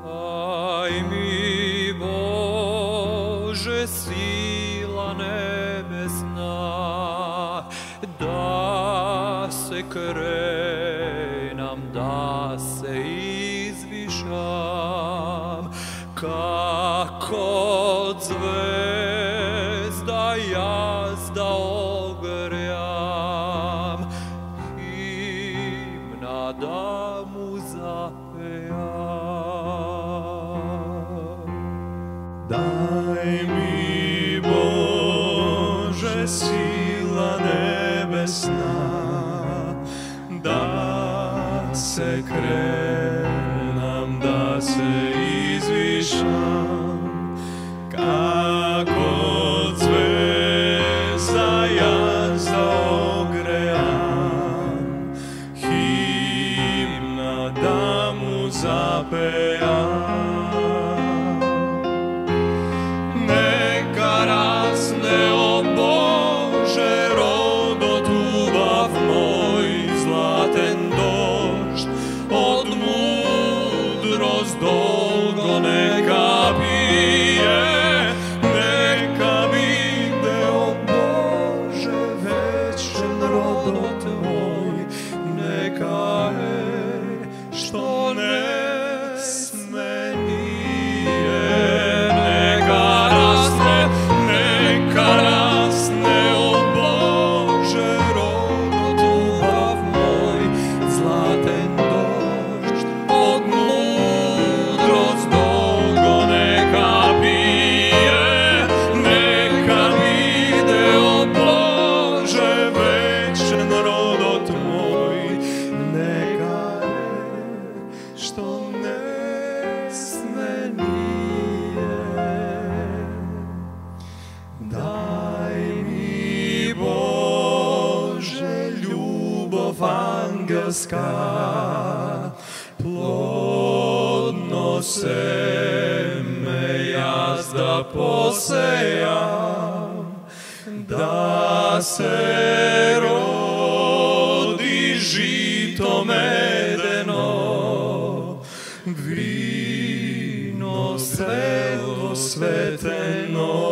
Daj mi, Bože, sila nebesna, da se krenam, da se izvišam, kako zvezda jazda ogrjam, himna da mu zapejam. Daj mi, Bože, sila nebesna, da se krenam, da se izvišam, kako zvezda jazda ogrejam, himna da mu zapejam. Neka rasne, o Bože, rodot ljubav moj, zlaten došt, od mudrost dolgo neka bije, neka bide, o Bože, večen rodot moj, neka je što ne sme nije. Neka rasne, o Bože, rodot ljubav moj, zlaten došt, od mudrost dolgo neka bije, neka vide, o Bože, večen rodot moj, neka je što ne sme nije. Daj mi, Bože, ljubov angelska, plodno seme jazda posejam, da se rodi žito medeno, vino svetlo sveteno,